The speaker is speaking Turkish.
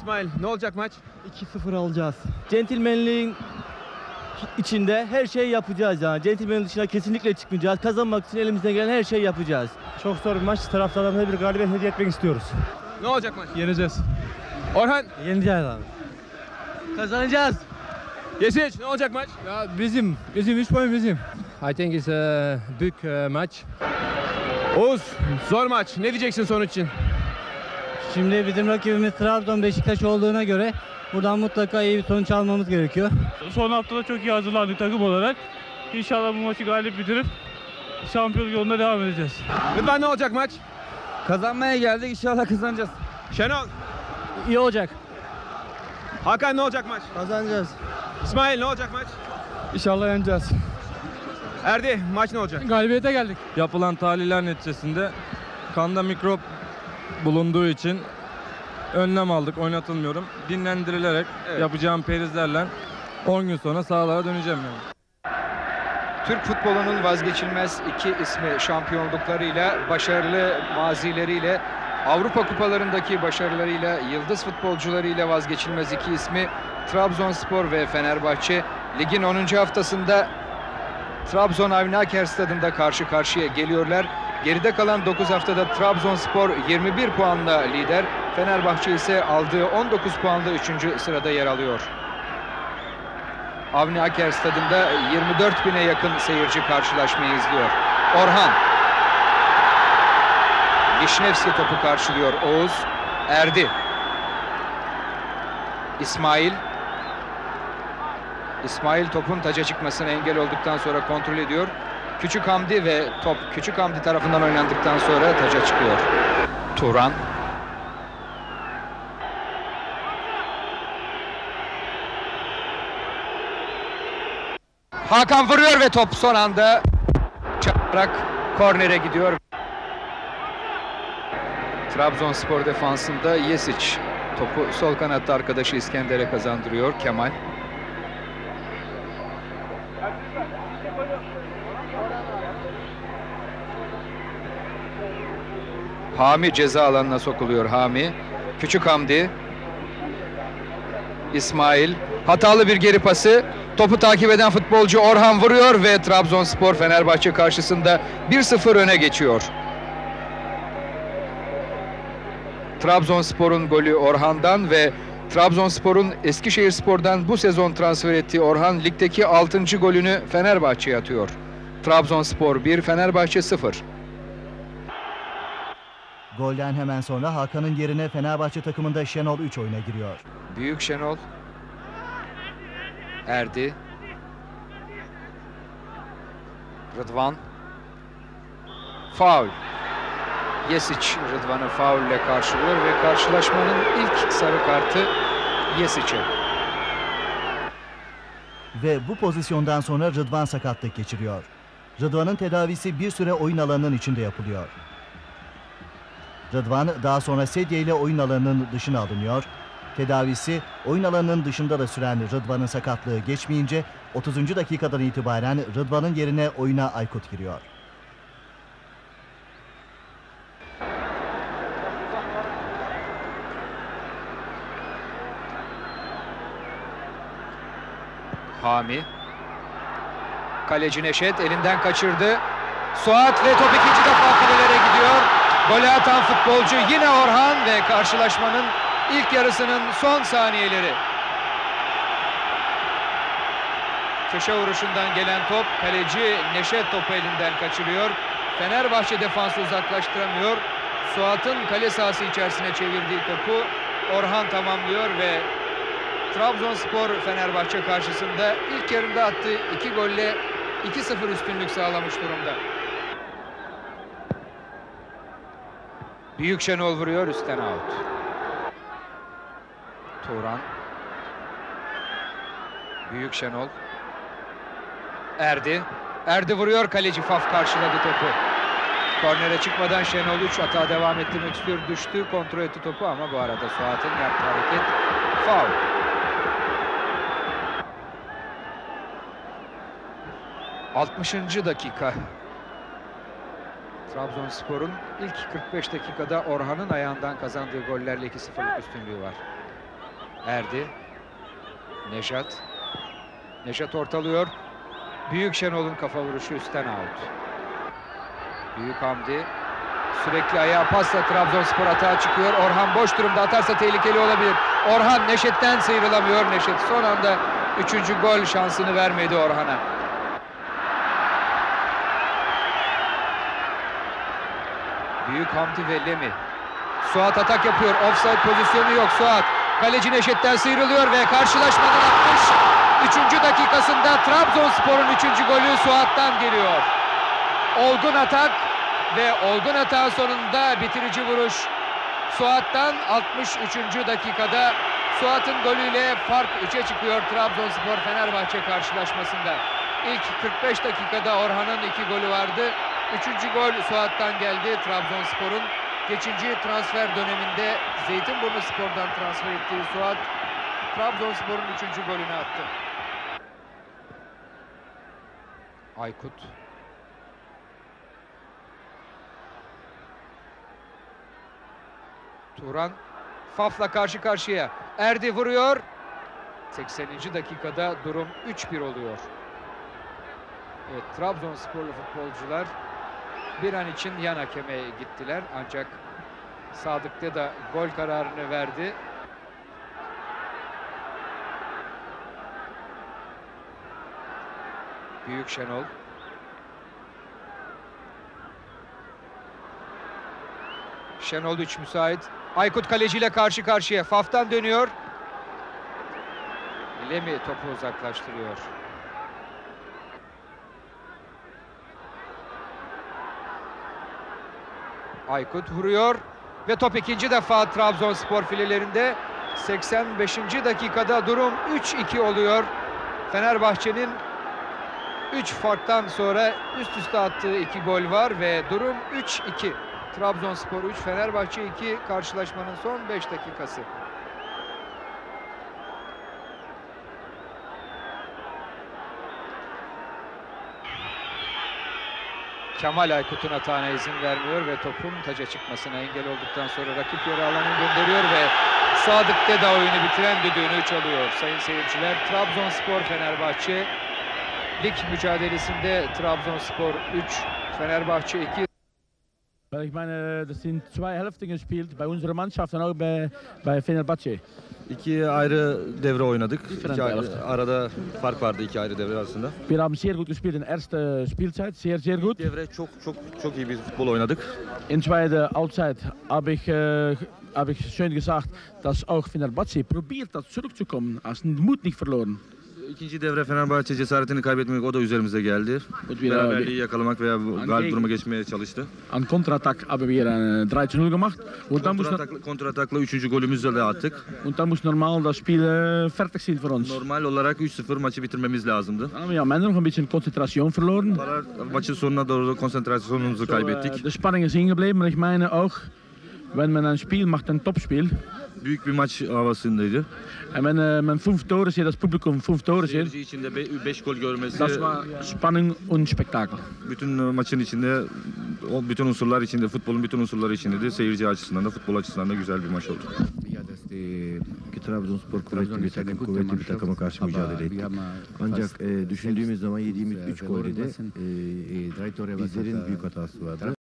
İsmail, ne olacak maç? 2-0 alacağız. Centilmenliğin içinde her şeyi yapacağız yani. Centilmenliğin dışına kesinlikle çıkmayacağız. Kazanmak için elimizden gelen her şeyi yapacağız. Çok zor bir maç. Taraftarlarımıza bir galibiyet hediye etmek istiyoruz. Ne olacak maç? Yeneceğiz. Orhan, Yeneceğiz abi. Kazanacağız. Yesiç, ne olacak maç? Ya bizim 3 puan bizim. I think it's a big match. Oğuz, zor maç. Ne diyeceksin sonuç için? Şimdi bizim rakibimiz Trabzon Beşiktaş olduğuna göre buradan mutlaka iyi bir sonuç almamız gerekiyor. Son haftada çok iyi hazırlandık takım olarak. İnşallah bu maçı galip bitirip şampiyonluk yoluna devam edeceğiz. Rıdvan, ne olacak maç? Kazanmaya geldik, inşallah kazanacağız. Şenol, İyi olacak. Hakan, ne olacak maç? Kazanacağız. İsmail, ne olacak maç? İnşallah yeneceğiz. Erdi, maç ne olacak? Galibiyete geldik. Yapılan tahliller neticesinde kanda mikrop bulunduğu için önlem aldık, oynatılmıyorum. Dinlendirilerek yapacağım perizlerle 10 gün sonra sahalara döneceğim yani. Türk futbolunun vazgeçilmez iki ismi şampiyonluklarıyla, başarılı mazileriyle, Avrupa kupalarındaki başarılarıyla, yıldız futbolcularıyla vazgeçilmez iki ismi Trabzonspor ve Fenerbahçe. Ligin 10. haftasında Trabzon Avni Aker Stadı'nda karşı karşıya geliyorlar. Geride kalan 9 haftada Trabzonspor 21 puanla lider, Fenerbahçe ise aldığı 19 puanla 3. sırada yer alıyor. Avni Aker Stadı'nda 24.000'e yakın seyirci karşılaşmayı izliyor. Orhan. Vişnevski topu karşılıyor. Oğuz. Erdi. İsmail. İsmail topun taca çıkmasına engel olduktan sonra kontrol ediyor. Küçük Hamdi ve top Küçük Hamdi tarafından oynandıktan sonra taca çıkıyor. Turan. Hakan vuruyor ve top son anda çarparak kornere gidiyor. Trabzonspor defansında Yesic topu sol kanatta arkadaşı İskender'e kazandırıyor. Kemal. Hami ceza alanına sokuluyor. Hami. Küçük Hamdi. İsmail. Hatalı bir geri pası. Topu takip eden futbolcu Orhan vuruyor ve Trabzonspor Fenerbahçe karşısında 1-0 öne geçiyor. Trabzonspor'un golü Orhan'dan ve Trabzonspor'un Eskişehirspor'dan bu sezon transfer ettiği Orhan ligdeki 6. golünü Fenerbahçe'ye atıyor. Trabzonspor 1, Fenerbahçe 0. Golden hemen sonra Hakan'ın yerine Fenerbahçe takımında Şenol 3 oyuna giriyor. Büyük Şenol. Erdi. Rıdvan. Faul. Yesic Rıdvan'ı faulle karşılıyor ve karşılaşmanın ilk sarı kartı Yesic'e. Ve bu pozisyondan sonra Rıdvan sakatlık geçiriyor. Rıdvan'ın tedavisi bir süre oyun alanının içinde yapılıyor. Rıdvan daha sonra sedye ile oyun alanının dışına alınıyor. Tedavisi oyun alanının dışında da süren Rıdvan'ın sakatlığı geçmeyince 30. dakikadan itibaren Rıdvan'ın yerine oyuna Aykut giriyor. Hami. Kaleci Neşet elinden kaçırdı. Suat ve top ikinci defa filelere gidiyor. Golü atan futbolcu yine Orhan ve karşılaşmanın ilk yarısının son saniyeleri. Köşe vuruşundan gelen top, kaleci Neşet topu elinden kaçırıyor. Fenerbahçe defansı uzaklaştıramıyor. Suat'ın kale sahası içerisine çevirdiği topu Orhan tamamlıyor ve Trabzonspor Fenerbahçe karşısında ilk yarıda attığı 2 golle 2-0 üstünlük sağlamış durumda. Büyük Şenol vuruyor, üstten out. Turan. Büyük Şenol. Erdi. Erdi vuruyor, kaleci Faf karşıladı topu. Kornere çıkmadan Şenol 3 hata devam ettirmek istiyor. Düştü, kontrol etti topu ama bu arada Suat'ın yaptığı hareket faul. ...60. dakika. Trabzonspor'un ilk 45 dakikada Orhan'ın ayağından kazandığı gollerle 2-0'lık üstünlüğü var. Erdi. Nejat. Nejat ortalıyor. Büyük Şenol'un kafa vuruşu üstten out. Büyük Hamdi. Sürekli ayağa pasla Trabzonspor atağa çıkıyor. Orhan boş durumda, atarsa tehlikeli olabilir. Orhan Neşet'ten sıyrılamıyor. Neşet son anda 3. gol şansını vermedi Orhan'a. Büyük Hamdi ve Lemi. Suat atak yapıyor. Offside pozisyonu yok. Suat. Kaleci Neşet'ten sıyrılıyor ve karşılaşmanın 63. dakikasında Trabzonspor'un 3. golü Suat'tan geliyor. Olgun atak ve olgun atağın sonunda bitirici vuruş Suat'tan 63. dakikada. Suat'ın golüyle fark 3'e çıkıyor Trabzonspor-Fenerbahçe karşılaşmasında. İlk 45 dakikada Orhan'ın 2 golü vardı. 3. gol Suat'tan geldi. Trabzonspor'un geçici transfer döneminde Zeytinburnuspor'dan transfer ettiği Suat, Trabzonspor'un 3. golünü attı. Aykut. Turan Faf'la karşı karşıya. Erdi vuruyor. 80. dakikada durum 3-1 oluyor. Evet, Trabzonsporlu futbolcular bir an için yan hakeme gittiler. Ancak Sadık Deda gol kararını verdi. Büyük Şenol. Şenol 3 müsait. Aykut kaleciyle karşı karşıya. Faf'tan dönüyor. Lemi topu uzaklaştırıyor. Aykut vuruyor ve top ikinci defa Trabzonspor filelerinde. 85. dakikada durum 3-2 oluyor. Fenerbahçe'nin 3 farktan sonra üst üste attığı 2 gol var ve durum 3-2. Trabzonspor 3, Fenerbahçe 2, karşılaşmanın son 5 dakikası. Kemal Aykut'un atağına izin vermiyor ve topun taca çıkmasına engel olduktan sonra rakip yarı alanı gönderiyor ve Sadık Deda oyunu bitiren düdüğünü çalıyor. Sayın seyirciler, Trabzonspor Fenerbahçe lig mücadelesinde Trabzonspor 3, Fenerbahçe 2. Ich meine, das sind 2 Hälften gespielt bei unserer Mannschaft und auch bei Fenerbahçe. İki ayrı devre oynadık. Different elften. Arada fark vardı iki ayrı devre arasında. Wir haben sehr gut gespielt in der ersten Spielzeit, sehr gut. Devre çok iyi bir futbol oynadık. In zweiter Halbzeit habe ich schön gesagt, dass auch Fenerbahçe probiert hat zurückzukommen, als Mut nicht verloren. İkinci devre Fenerbahçe cesaretini kaybetmek, o da üzerimize geldi. Beraberliği yakalamak veya galip duruma geçmeye çalıştı. An Kontratak haben wir 3-0 gemacht und Kontratakla 3. golümüzle de attık. und dann muss normal das Spiel fertig sein für uns. Normal olarak 3-0 maçı bitirmemiz lazımdı. Dann haben wir am Ende noch ein bisschen Konzentration verloren. Maçın sonuna doğru konsantrasyonumuzu kaybettik. Die Spannung ist hingeblieben und ich meine auch, wenn man ein Spiel macht, ein Topspiel, Büyük bir maç havasındaydı. en wenn 5 Tore sieht, das Publikum 5 Tore sieht, Seyirci içinde 5 gol görmesi, das war Spannung und Spektakel. bütün maçın içinde, bütün unsurlar içinde, futbolun bütün unsurları içindeydi. Seyirci açısından da, futbol açısından da güzel bir maç oldu. Trabzonspor kuvvetli bir takım, kuvvetli bir takıma karşı mücadele ettik. Ancak düşündüğümüz zaman yediğimiz 3 golde de bizlerin büyük hatası vardı.